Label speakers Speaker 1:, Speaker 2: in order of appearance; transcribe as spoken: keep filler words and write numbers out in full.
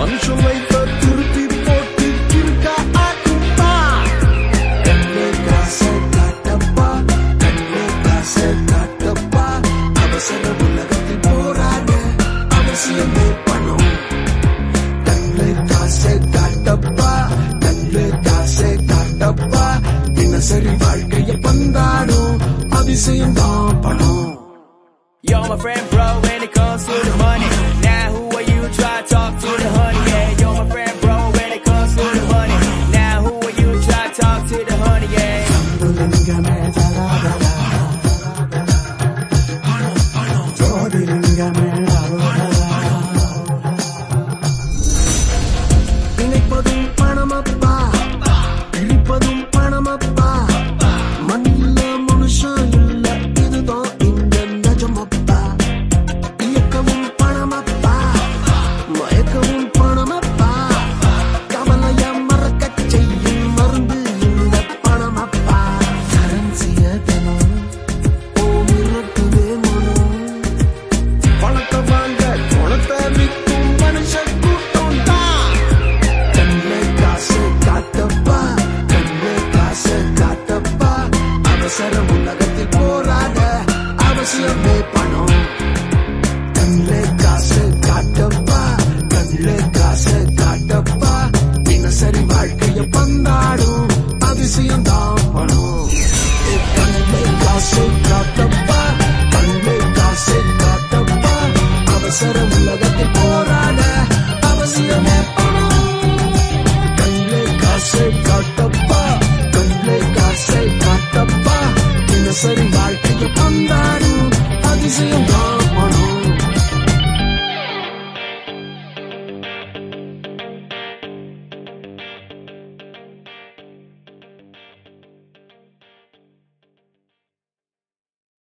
Speaker 1: மனுஷன் லைஃப திருப்பி போட்டு கிறுக்கா ஆக்குப்பா. கண்ணு காசை காட்டப்பா, கண்ணு காசை காட்டப்பா. அவசர உலகத்தில் போராட அவசியமே பணம். கண்ணு காசை காட்டப்பா, கண்ணு காசை காட்டப்பா. தினசரி வாழ்க்கைய பந்தாடும் அதிசயம் தான் பணம்.
Speaker 2: You're my friend bro when it comes to the money.